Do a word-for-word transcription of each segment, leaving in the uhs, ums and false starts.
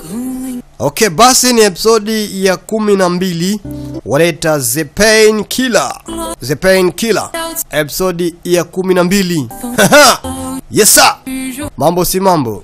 Okay, basi ni episodi ya kumi na mbili. Wanaita The Pain Killer. The Pain Killer. Episodi ya kumi na mbili. Yes sir. Mambo si mambo.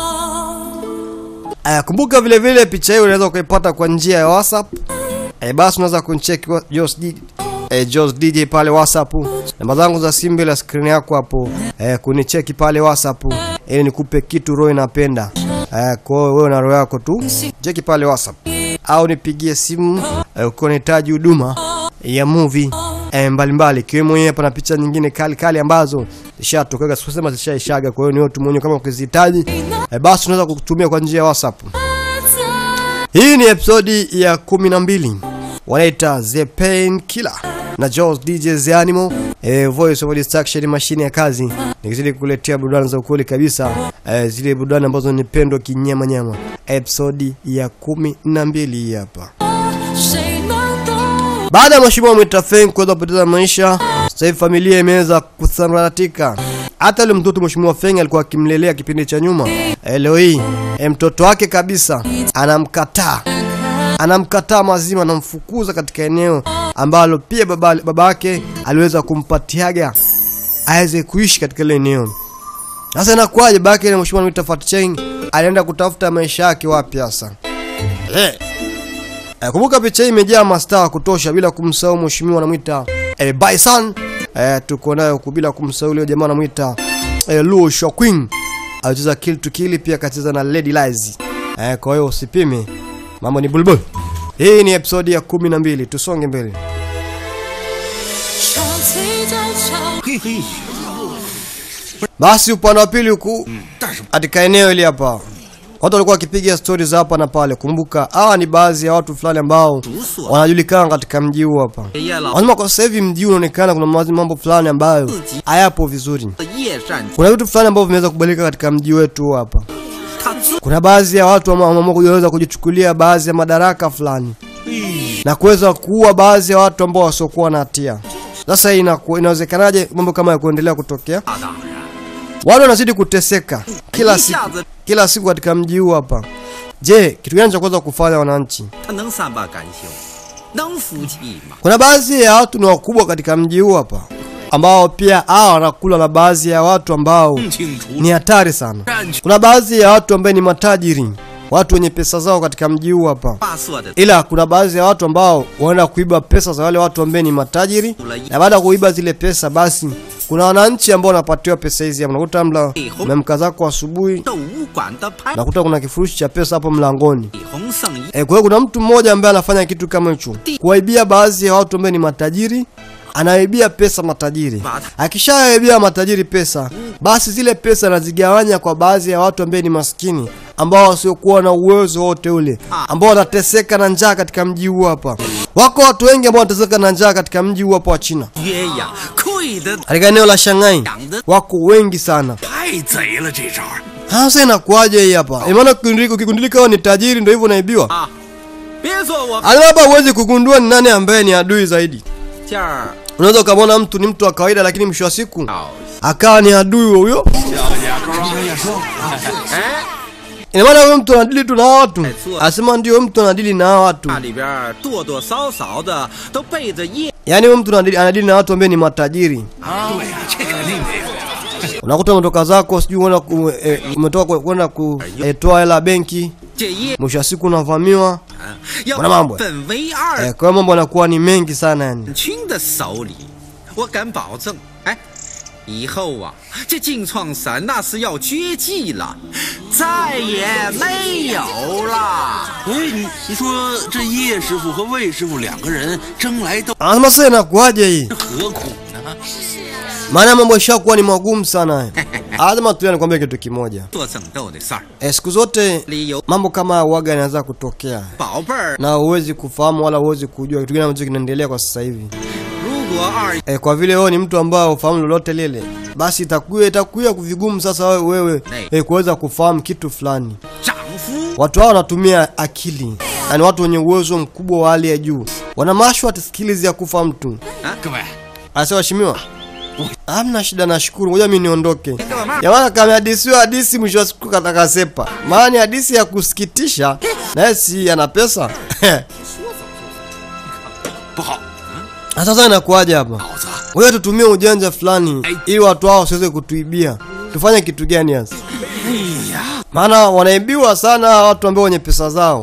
Aya, kumbuka vile vile picha hiyo unaweza kuipata kwa njia ya WhatsApp. Eh, basi unaweza kuncheck Joss D J. Eh, Joss D J pale WhatsApp. Namba zangu za simu bila screen yako hapo. Eh, kunicheki pale WhatsApp ili nikupe kitu roho inapenda. Eh, kwa wewe na roho yako tu. Cheki pale WhatsApp. Au nipigie simu eh, uko unahitaji huduma ya movie eh, mbalimbali. Kiwemo hii hapa na picha nyingine kali kali ambazo zishatoka, sikusema zishaishaga, kwa hiyo ni wewe tu mwenyewe kama ukizihitaji eh, basi unaweza kukutumia kwa njia ya WhatsApp. Hii ni episodi ya kumi na mbili. Wanaita The Pain Killer na Joss D J The Animal, eh, voice of distraction, mashine ya kazi. Nikizidi kukuletea burudani za ukweli kabisa, eh, zile burudani ambazo nipendo kinyama nyama. Episodi ya kumi na mbili hapa. Baada ya mheshimiwa Mwita Feng kuweza kupoteza maisha, sasa familia imeweza kusambaratika. Hata yule mtoto mheshimiwa Feng alikuwa akimlelea kipindi cha nyuma, eh, leo hii eh, mtoto wake kabisa anamkataa. Anamkataa mazima, anamfukuza katika eneo ambalo pia baba babake aliweza kumpatiaga aweze kuishi katika ile eneo. Sasa inakuwaje babake na mheshimiwa Mwita Fatcheng alienda kutafuta maisha yake wapi sasa? Eh. Eh, kumbuka picha hii imejaa mastaa kutosha bila kumsahau mheshimiwa anamuita eh, Bison. Eh, tuko nayo kubila kumsahau leo jamaa anamuita eh, Luo Shoquing. Alicheza Kill to Kill, pia kacheza na Lady Lies. Eh, kwa hiyo usipime. Mambo ni bulbul. Hii ni episode ya kumi na mbili. Tusonge mbele. Basi upande wa pili huku katika eneo hili hapa, watu walikuwa wakipiga stories hapa na pale. Kumbuka hawa ni baadhi ya watu fulani ambao wanajulikana katika mji huu hapa. Wanasema kwa sasa hivi mji unaonekana kuna mambo fulani ambayo hayapo vizuri. Kuna vitu fulani ambavyo vimeweza kubadilika katika mji wetu hapa. Kuna baadhi ya watu ambao wameweza kujichukulia baadhi ya madaraka fulani na kuweza kuua baadhi ya watu ambao wasiokuwa na hatia. Sasa hii inawezekanaje mambo kama ya kuendelea kutokea? Watu wanazidi kuteseka kila siku, kila siku katika mji huu hapa. Je, kitu gani cha kwanza kufanya wananchi? Kuna baadhi ya watu ni wakubwa katika mji huu hapa ambao pia hao wanakula na baadhi ya watu ambao ni hatari sana. Kuna baadhi ya watu ambao ni matajiri, watu wenye pesa zao katika mji huu hapa. Ila kuna baadhi ya watu ambao wanaenda kuiba pesa za wale watu ambao ni matajiri, na baada ya kuiba zile pesa basi kuna wananchi ambao wanapatiwa pesa hizi. Unakuta mla memka zako asubuhi, unakuta kuna kifurushi cha pesa hapo mlangoni. Eh, kwa hiyo kuna mtu mmoja ambaye anafanya kitu kama hicho, kuwaibia baadhi ya watu ambao ni matajiri. Anaibia pesa matajiri. Akishaibia matajiri pesa, basi zile pesa anazigawanya kwa baadhi ya watu ambao ni maskini, ambao wasiokuwa na uwezo wote ule, ambao wanateseka na njaa katika mji huu hapa. Wako watu wengi ambao wanateseka na njaa katika mji huu hapa wa China. Katika eneo la Shanghai wako wengi sana. Sasa inakuaje hii hapa? Maana ukigundulika ni tajiri ndio hivyo unaibiwa. Alaba huwezi kugundua ni nani ambaye ni adui zaidi. Unaweza kumwona mtu ni mtu wa kawaida, lakini mwisho wa siku akawa ni adui huyo. Ina maana huyo mtu anadili tu na watu. Asema ndio mtu anadili na watu. Yaani huyo mtu anadili na watu ambao ni matajiri. Unakuta umetoka zako sijui unaona umetoka kwenda kutoa hela benki, mwisho wa siku unavamiwa. Kuna mambo eh, kwa mambo yanakuwa ni mengi sana yani. Anasema sasa inakuaje hii? Maana mambo yashakuwa ni magumu sana. Lazima tu nikwambie kitu kimoja. Eh, siku zote mambo kama waga yanaanza kutokea na huwezi kufahamu wala huwezi kujua kitu gani ambacho kinaendelea kwa sasa hivi. Eh, kwa vile wewe ni mtu ambaye ufahamu lolote lile, basi itakuwa itakuwa kuvigumu sasa wewe wewe eh, kuweza kufahamu kitu fulani. Watu hao wanatumia akili. Yaani watu wenye uwezo mkubwa wa hali ya juu. Wana mashwa skills ya kufahamu mtu. Asa waheshimiwa, Hamna shida, nashukuru. Ngoja mimi niondoke. Jamaa kama hadisi hadisi mwisho wa siku kataka sepa. Maana hadisi ya kusikitisha na si ana pesa. Sasa inakuaje hapa? Wewe tutumie ujanja fulani ili watu hao wasiweze kutuibia. Tufanye kitu gani hasa? Maana wanaibiwa sana watu ambao wenye pesa zao.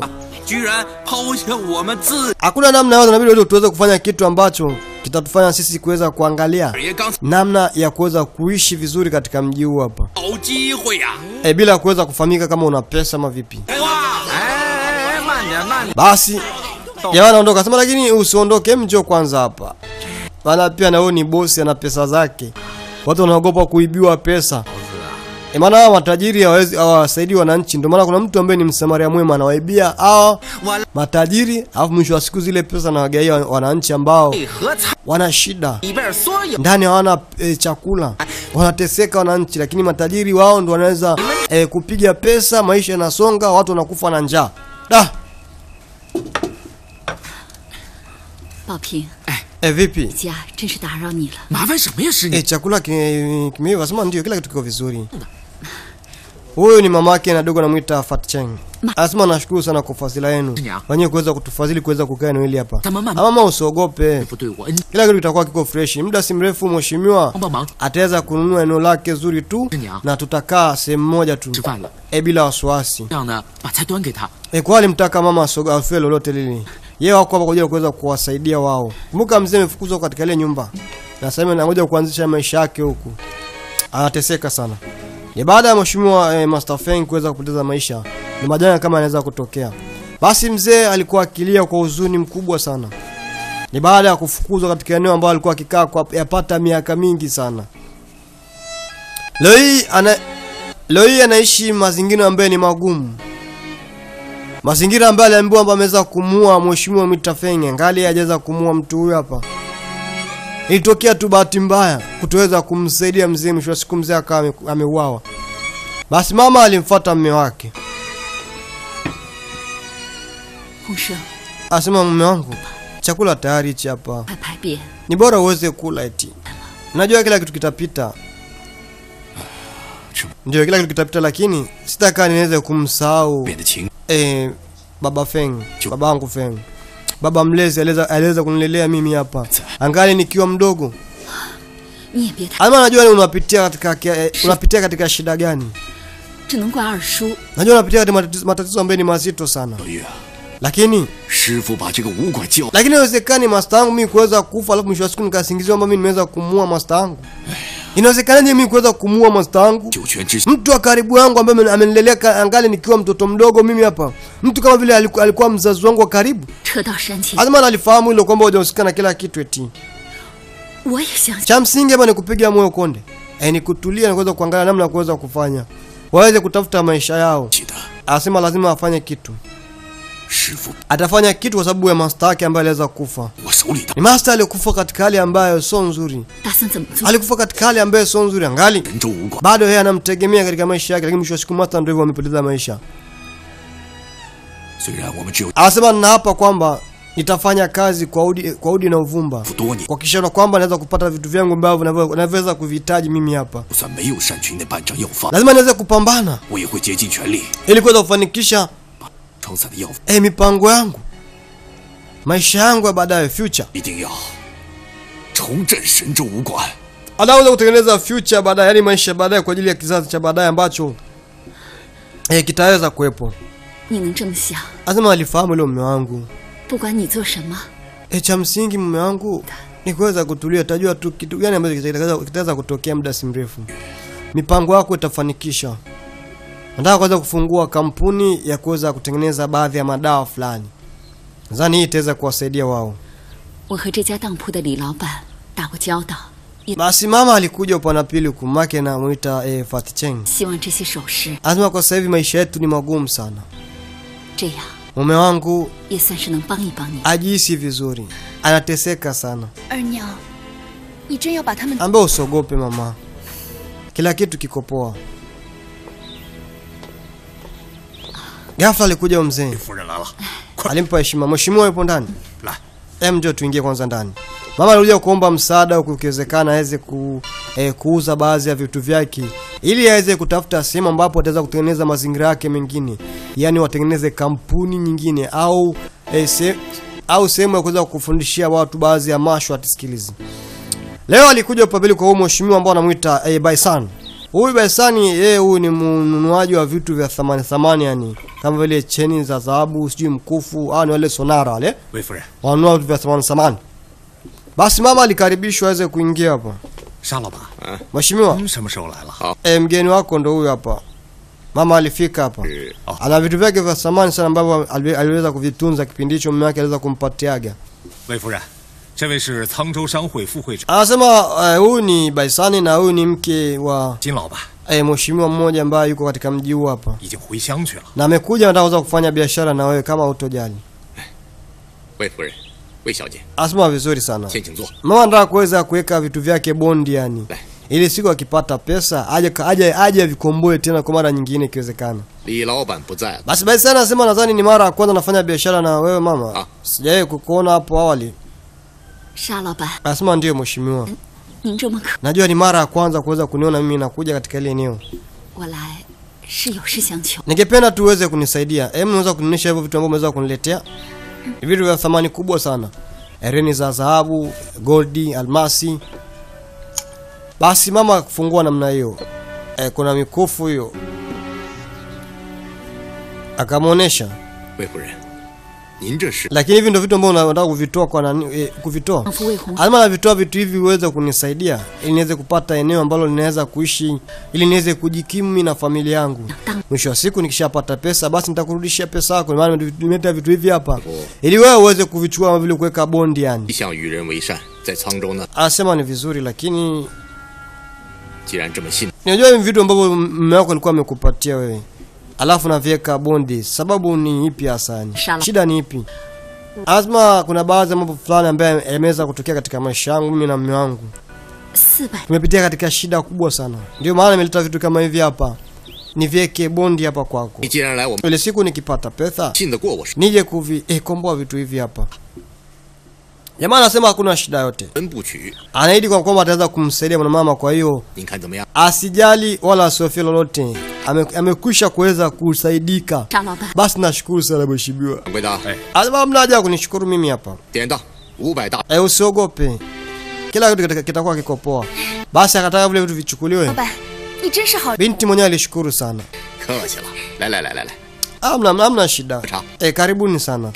Hakuna namna yote, inabidi tuweze kufanya kitu ambacho kitatufanya sisi kuweza kuangalia namna ya kuweza kuishi vizuri katika mji huu hapa. Eh, bila kuweza kufahamika kama una pesa ama vipi. Basi jamaa anaondoka, sema lakini usiondoke, mjo kwanza hapa. Maana pia na wewe ni bosi, ana pesa zake. Watu wanaogopa kuibiwa pesa. E, maana hawa matajiri hawawezi hawasaidii wananchi. Ndio maana kuna mtu ambaye ni msamaria mwema anawaibia hao matajiri, alafu mwisho wa siku zile pesa na wagaia wananchi ambao wana shida. Ndani hawana e, chakula. Wanateseka wananchi, lakini matajiri wao ndio wanaweza e, kupiga pesa, maisha yanasonga, watu wanakufa na njaa. Da. Baoping. Eh, vipi? Jia, 真是打扰你了。 麻烦什么呀，师娘？ Eh, chakula kimeiva, sema ndio kila kitu kiko vizuri. Huyu ni mamake na dogo anamuita Fat Cheng. Anasema nashukuru sana kwa fadhila yenu. Wenyewe kuweza kutufadhili kuweza kukaa eneo hili hapa. Mama usiogope. Kila kitu kitakuwa kiko fresh. Muda si mrefu mheshimiwa ataweza kununua eneo lake zuri tu na tutakaa sehemu moja tu. Eh, bila wasiwasi. Eh, kwa alimtaka mama asogope lolote lile. Yeye wako hapa kwa ajili ya kuweza kuwasaidia wao. Kumbuka mzee amefukuzwa katika ile nyumba. Na sasa anangoja kuanzisha maisha yake huku. Anateseka sana. Ni baada ya mheshimiwa eh, Master Feng kuweza kupoteza maisha, ni majanga kama yanaweza kutokea. Basi mzee alikuwa akilia kwa huzuni mkubwa sana. Ni baada ya kufukuzwa katika eneo ambalo alikuwa akikaa kwa yapata miaka mingi sana. Leo hii ana leo hii anaishi mazingira ambayo ni magumu. Mazingira ambayo aliambiwa kwamba ameweza kumuua mheshimiwa Mister Feng, ngali hajaweza kumuua mtu huyu hapa. Ilitokea tu bahati mbaya kutoweza kumsaidia mzee, mwisho wa siku mzee akawa ameuawa. Basi mama alimfuata mume wake. Asema mume wangu, chakula tayari hichi hapa. Ni bora uweze kula eti. Najua kila kitu kitapita. Ndio kila kitu kitapita, lakini sitaka niweze kumsahau eh baba Feng, babangu Feng. Baba mlezi aliweza aliweza kunilelea mimi hapa. Angali nikiwa mdogo. Alma najua ni unapitia katika eh, unapitia katika shida gani? Najua unapitia katika matatizo ambayo ni mazito sana. Lakini Lakini inawezekani master wangu mimi kuweza kufa alafu mwisho wa siku nikasingiziwa kwamba mimi nimeweza kumuua master wangu. Inawezekanaje mimi kuweza kumuua master wangu? Mtu wa karibu yangu ambaye amenilelea angali nikiwa mtoto mdogo mimi hapa. Mtu kama vile alikuwa, alikuwa mzazi wangu wa karibu. Azma alifahamu hilo kwamba hujahusika na kila kitu eti. Cha msingi hapa ni kupiga moyo konde. Eh, ni kutulia na kuweza kuangalia namna ya kuweza kufanya. Waweze kutafuta maisha yao. Anasema lazima afanye kitu. Atafanya kitu kwa sababu ya master yake ambaye aliweza kufa. Ni master aliyekufa katika hali ambayo sio nzuri. Alikufa katika hali ambayo sio nzuri angali. Bado yeye anamtegemea katika maisha yake, lakini mwisho wa siku master ndio hivyo amepoteza maisha. Anasema na hapa kwamba nitafanya kazi kwa udi kwa udi na uvumba. Kwa kisha kwamba naweza kupata vitu vyangu ambavyo naweza kuvihitaji mimi hapa. Lazima niweze kupambana ili kuweza kufanikisha eh mipango yangu. Maisha yangu ya baadaye, future. Anaweza kutengeneza future baadaye, yani maisha baadaye kwa ajili ya kizazi cha baadaye ambacho eh kitaweza kuepo. Azma alifahamu ile mume wangu. Eh, cha msingi mume wangu ni kuweza kutulia, tajua tu kitu gani ambacho kitaweza kutokea muda si mrefu. Mipango yako itafanikisha. Nataka kuweza kufungua kampuni ya kuweza kutengeneza baadhi ya madawa fulani. Nadhani hii itaweza kuwasaidia wao. Basi mama alikuja upande pili kumake na muita eh, Fat Cheng. Azma kwa sasa hivi maisha yetu ni magumu sana. Mume wangu ajisi vizuri. Anateseka sana. Ambe usogope mama. Kila kitu kiko poa. Ghafla alikuja mzee. Alimpa heshima. Mheshimiwa yupo ndani. Em, njoo tuingie kwanza ndani. Mama alikuja kuomba msaada ukiwezekana aweze ku, eh, kuuza baadhi ya vitu vyake ili aweze kutafuta sehemu ambapo ataweza kutengeneza mazingira yake mengine. Yaani watengeneze kampuni nyingine au eh, se, au sehemu ya kuweza kufundishia watu baadhi ya martial skills. Leo alikuja upabili kwa huyo mheshimiwa ambao anamuita eh, Baisan. Huyu Baisan yeye huyu ni mnunuaji wa vitu vya thamani thamani, yani kama vile cheni za dhahabu, sijui mkufu, au ni wale sonara wale. Wanunua vitu vya thamani thamani. Basi mama alikaribishwa aweze kuingia hapa. Mheshimiwa, eh, mgeni wako ndo huyu hapa. Mama alifika hapa. Ana vitu vyake vya thamani sana ambavyo aliweza kuvitunza kipindi hicho mume wake aliweza kumpatiaga. Anasema huyu ni Baisani na huyu ni mke wa eh, mheshimiwa mmoja ambaye yuko katika mji huu hapa. Na amekuja anataka kufanya biashara na wewe kama utojali. Asema vizuri sana. Mama anataka kuweza kuweka vitu vyake bondi, yani ili siku akipata pesa aje aje aje vikomboe tena kwa mara nyingine ikiwezekana. Basi basi anasema nadhani ni mara ya kwanza nafanya biashara na wewe mama. Ah. Sijawahi kukuona hapo awali. Asema ndio mheshimiwa. Najua ni mara ya kwanza kuweza kuniona mimi nakuja katika ile eneo. Ningependa tu uweze kunisaidia. Hebu unaweza kunionyesha hivyo vitu ambavyo umeweza kuniletea? Vitu vya thamani kubwa sana. Hereni za dhahabu, goldi, almasi. Basi mama kufungua namna hiyo. E, kuna mikufu hiyo. Akamuonesha. Lakini hivi ndio vitu ambavyo unataka kuvitoa kwa nani e, kuvitoa? Alima na vitoa vitu hivi uweze kunisaidia ili niweze kupata eneo ambalo ninaweza kuishi, ili niweze kujikimu mimi na familia yangu. Mwisho wa siku nikishapata pesa basi nitakurudishia pesa yako. Maana nimeleta vitu hivi hapa ili wewe uweze kuvichukua kama vile kuweka bondi yani. Anasema ni vizuri lakini unajua hivi vitu ambavyo mume wako alikuwa amekupatia wewe, alafu naviweka bondi, sababu ni ipi hasa? Shida ni ipi? Azma kuna baadhi ya mambo fulani ambayo yameweza kutokea katika maisha yangu mimi na mume wangu. Tumepitia katika shida kubwa sana. Ndio maana nimeleta vitu kama hivi hapa. Niviweke bondi hapa kwako. Ile siku nikipata pesa nije kuvi eh, komboa vitu hivi hapa. Jamaa anasema hakuna shida yote. Anaahidi kwa kwamba ataweza kumsaidia mwanamama, kwa hiyo asijali wala asiofia lolote. Amekwisha ame kuweza kusaidika. Basi nashukuru sana mheshimiwa. Alama mna haja kunishukuru mimi hapa. Eh, usiogope. Kila kitu kitakuwa kiko poa. Basi akataka vile vitu vichukuliwe. Binti mwenyewe alishukuru sana. Amna amna shida. Eh, karibuni sana.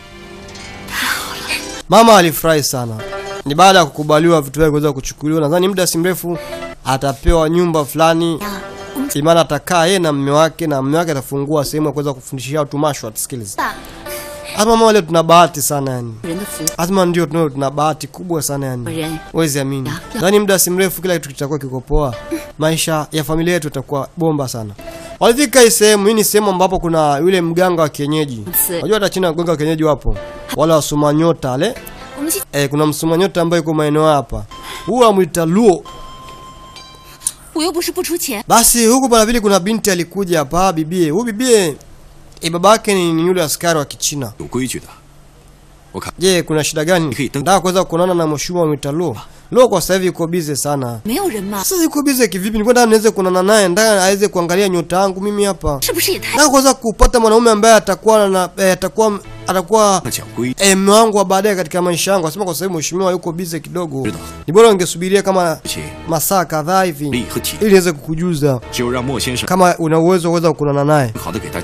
Mama alifurahi sana. Ni baada ya kukubaliwa vitu vyake kuweza kuchukuliwa. Nadhani muda si mrefu atapewa nyumba fulani. Imana atakaa yeye na mume wake, na mume wake atafungua sehemu ya kuweza kufundishia watu martial skills. Ama mama leo tuna bahati sana yani. Azma ndio tunao tuna bahati kubwa sana yani. Wezi amini. Nadhani muda si mrefu kila kitu kitakuwa kiko poa. Maisha ya familia yetu itakuwa bomba sana. Walifika hii sehemu, hii ni sehemu ambapo kuna yule mganga wa kienyeji. Unajua hata China mganga wa kienyeji wapo. Wala wasuma nyota wale. Eh, kuna msuma nyota ambaye yuko maeneo hapa. Huwa amuita Luo. Basi huko bwana vile kuna binti alikuja hapa bibie. Huyu bibie eh, babake ni, ni yule askari wa Kichina. Je, kuna shida gani? Nataka kuweza kuonana na mheshimiwa Mitalo. Luo kwa sasa hivi yuko busy sana. Sasa yuko busy kivipi? Nilikuwa nataka niweze kuonana naye, nataka aweze kuangalia nyota yangu mimi hapa. Nataka kuweza kupata mwanaume ambaye atakuwa na eh, atakuwa atakuwa eh, mume wangu wa baadaye katika maisha yangu. Nasema kwa sababu mheshimiwa yuko busy kidogo. Ni bora ungesubiria kama masaa kadhaa hivi ili niweze kukujuza kama una uwezo kuweza kuonana naye.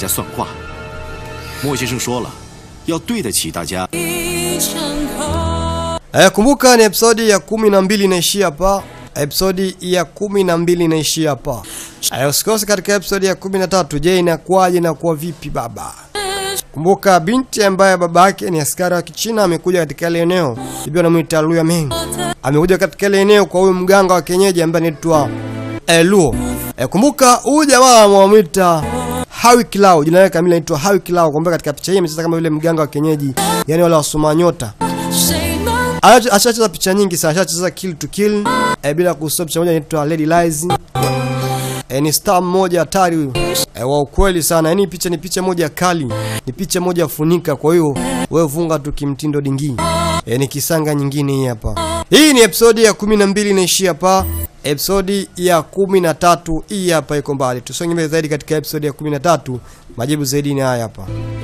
Eh, kumbuka ni episode ya kumi na mbili inaishia hapa. Episode ya kumi na mbili inaishia hapa. Eh, usikose katika episode ya kumi na tatu. Je, inakuwaje na kwa vipi baba? Kumbuka binti ambaye baba yake ni askari wa Kichina amekuja katika ile eneo. Bibi anamuita Luo Meng. Amekuja katika ile eneo kwa huyu mganga wa kienyeji ambaye anaitwa eh, Luo. Eh, kumbuka huyu jamaa anamuita Hawi Kilao. Jina lake kamili linaitwa Hawi Kilao. Kumbuka katika picha hii amecheza kama vile mganga wa kienyeji, yani wale wasoma nyota. Ashacheza picha nyingi sana, ashacheza Kill to Kill, e, bila kusahau picha moja inaitwa Lady Lies. E, ni star mmoja hatari huyu. E, wa ukweli sana. Yaani picha ni picha moja kali, ni picha moja funika, kwa hiyo wewe funga tu kimtindo dingi. E, ni kisanga nyingine hii hapa. Hii ni episodi ya kumi na mbili inaishia hapa. Episodi ya kumi na tatu hii hapa iko mbali. Tusonge mbele zaidi katika episodi ya kumi na tatu. Majibu zaidi ni haya hapa.